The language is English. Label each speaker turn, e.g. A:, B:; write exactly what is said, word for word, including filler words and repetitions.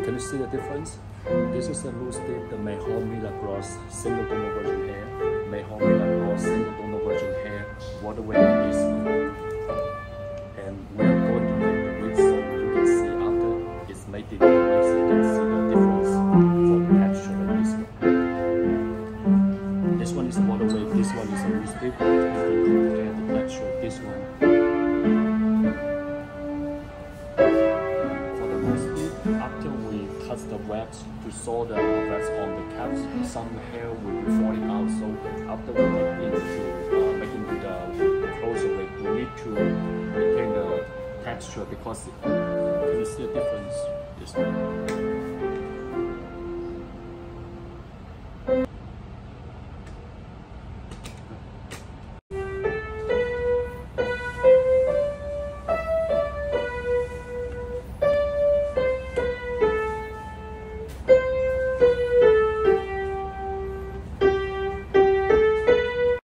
A: Can you see the difference? This is a loose tip, the Mejor Milagros single donor virgin hair, Mejor Milagros single donor virgin hair, water weight is, and we are going to make the wigs so you can see after it's made in the wigs, you can see the difference for the texture of this one. This one is water weight, this one is a loose tip, and you can compare the texture of this one. After we cut the wax to sew the wax on the caps, some hair will be falling out. So after we make into uh, making the closure weight, we need to retain the texture because can you see the difference?